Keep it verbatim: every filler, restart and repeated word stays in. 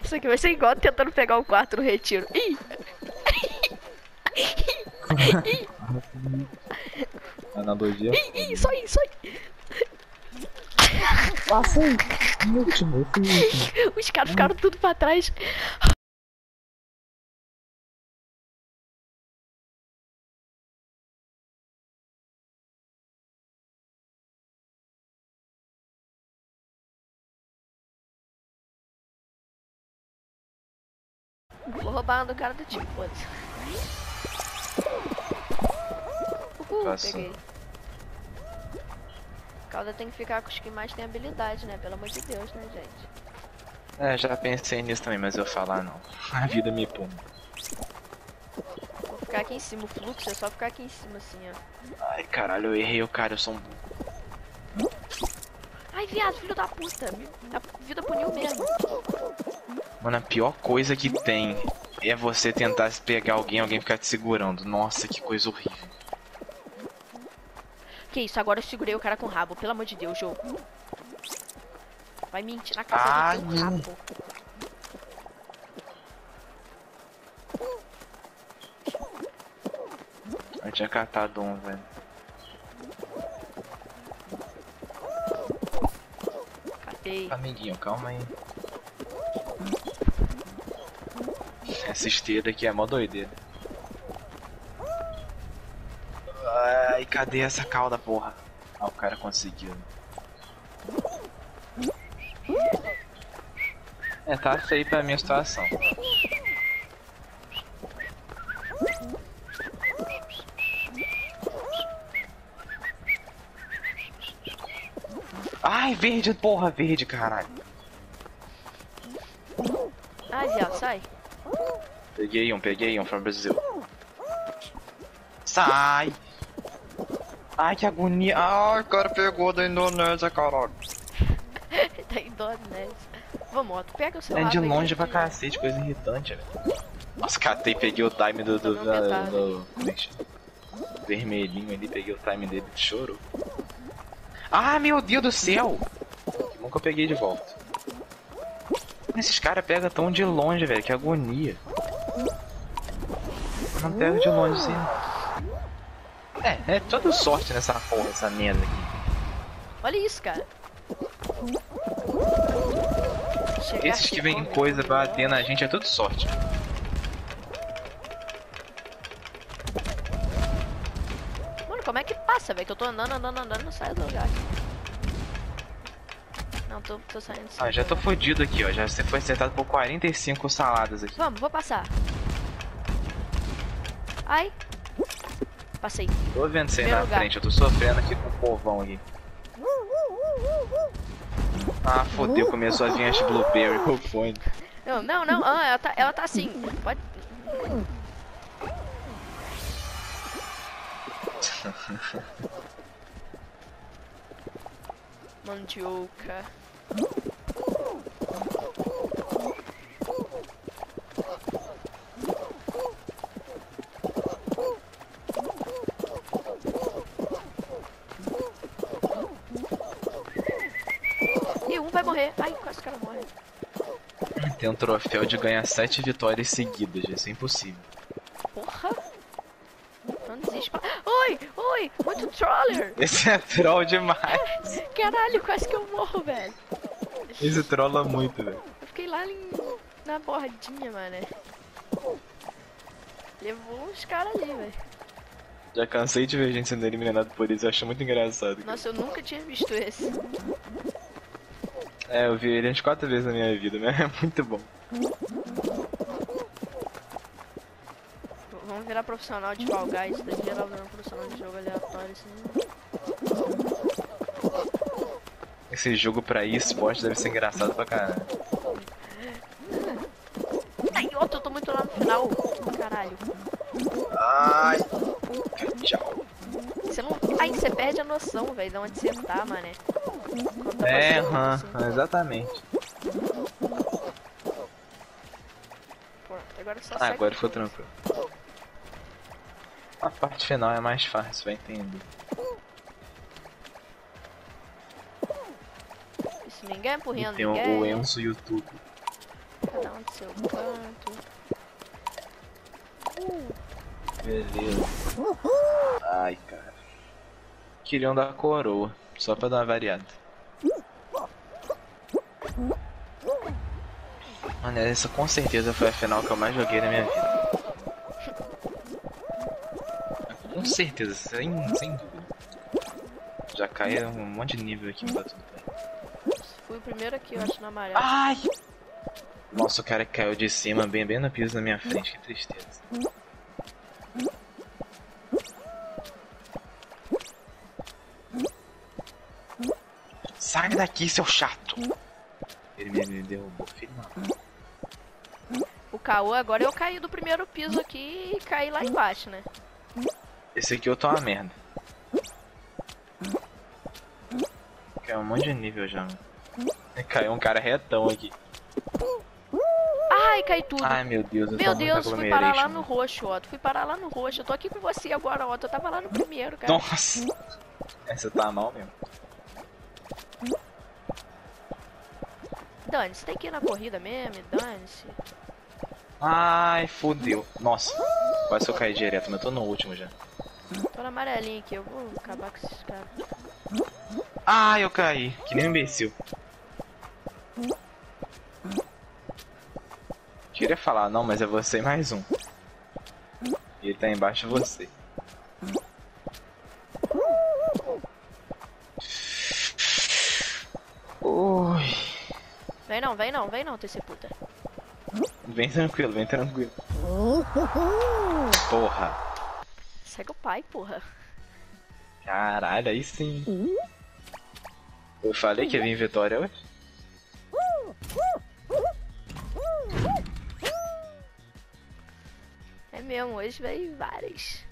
Isso aqui vai ser igual tentando pegar o quarto no retiro. Ih! Analogia. Ih, ih, só aí, só aí. Passa aí. Último, esse último. Os caras ficaram tudo pra trás. Vou roubar uma do cara do time, foda-se. Uhul, Passou. peguei. Cauda tem que ficar com os que mais tem habilidade, né? Pelo amor de Deus, né, gente? É, já pensei nisso também, mas eu vou falar não. A vida me pune. Vou ficar aqui em cima, o fluxo é só ficar aqui em cima assim, ó. Ai, caralho, eu errei o cara, eu sou um burro. Ai, viado, filho da puta. A vida puniu mesmo. Mano, a pior coisa que tem é você tentar se pegar alguém, alguém ficar te segurando. Nossa, que coisa horrível. Que isso, agora eu segurei o cara com o rabo, pelo amor de Deus, jogo. Vai mentir na casa Ai, do teu rabo. Eu tinha catado um, velho. Catei. Amiguinho, calma aí. Essa esteira aqui é mó doideira. Ai, cadê essa cauda, porra? Ah, o cara conseguiu. É, tá feio pra minha situação. Ai, verde, porra, verde, caralho. Ai, viado, sai. Peguei um, peguei um, from Brasil. Sai! Ai, que agonia. Ai, o cara pegou da Indonésia, caralho. Tá Indonésia. Vamos, moto, pega o seu É de rabo aí, longe pra de- cacete, coisa irritante, velho. Nossa, catei, peguei o time do, do, Tomei um da- petardo. do, do vermelhinho ali, peguei o time dele, chorou. Ah, meu Deus do céu! Nunca eu peguei de volta. Esses caras pegam tão de longe, velho, que agonia. Eu não pego de longe assim, não. É, é toda sorte nessa porra, essa merda aqui. Olha isso, cara. Chegar Esses que aqui, vêm come, coisa come, bater na come. gente é tudo sorte. Mano, como é que passa, velho? Que eu tô andando, andando, andando e não saio do lugar. Não, tô, tô saindo. Ah, já tô lugar. fodido aqui, ó. Já você foi acertado por quarenta e cinco saladas aqui. Vamos, vou passar. Ai. Passei. Tô vendo você aí Primeiro na lugar. frente, eu tô sofrendo aqui com o povão aqui. Ah, fodeu, começou a vir as blueberry com o fone. Não, não, não. Ah, ela tá, ela tá assim. Pode. Mandioca. Ih, um vai morrer. Ai, quase o cara morre. Tem um troféu de ganhar sete vitórias seguidas, isso é impossível. Porra. Não desiste. pra- Oi, oi, muito troller. Esse é troll demais. Caralho, quase que eu morro, velho. Esse trolla muito, velho. Eu fiquei lá em... na bordinha, mano. Levou os caras ali, velho. Já cansei de ver gente sendo eliminado por isso, eu acho muito engraçado. Nossa, eu nunca tinha visto esse. É, eu vi ele umas quatro vezes na minha vida, né? É muito bom. Vamos virar profissional de Fall Guys, tá geral virando profissional de jogo aleatório, assim. Esse jogo pra esporte deve ser engraçado pra caralho. Ai, outro, eu tô muito lá no final. Caralho. Ai, tchau. Você não... Ai, você perde a noção, velho, de onde você tá, mané. Quando tá É, passando, aham, assim. exatamente. Pô, agora só Ah, segue agora o ficou jogo. tranquilo. A parte final é mais fácil, vai entender. Isso, ninguém empurrando Tem o, ninguém. o Enzo YouTube. cada um do seu canto. Uh. Beleza. Ai, cara. Queriam dar coroa, só pra dar uma variada. Mano, essa com certeza foi a final que eu mais joguei na minha vida. Com certeza, sem, sem dúvida. Já cai um monte de nível aqui, tá tudo bem. Fui o primeiro aqui, eu acho, na amarela. Ai! Nossa, o cara caiu de cima, bem, bem no piso na minha frente, que tristeza. Sai daqui, seu chato! Ele me, me derrubou, filho. O caô, agora eu caí do primeiro piso aqui e caí lá embaixo, né? Esse aqui eu tô uma merda. Caiu um monte de nível já. Caiu um cara retão aqui. Ai, caí tudo. Ai, meu Deus, eu Meu tô Deus, muito fui parar lá aglomeration. no roxo, Otto. Fui parar lá no roxo. Eu tô aqui com você agora, Otto. Eu tava lá no primeiro, cara. Nossa! Essa tá mal mesmo. Dane-se, tem que ir na corrida mesmo, dane-se. Ai, fodeu. Nossa, quase que eu caí direto, mas eu tô no último já. Tô na amarelinha aqui, eu vou acabar com esses caras. Ai, eu caí, que nem um imbecil. Queria falar, não, mas é você e mais um. E ele tá embaixo de você. Ui. Vem não, vem não, vem não, T C puta. Vem tranquilo, vem tranquilo. Porra. Segue o pai, porra. Caralho, aí sim. Eu falei que ia vir vitória hoje. É mesmo, hoje veio várias.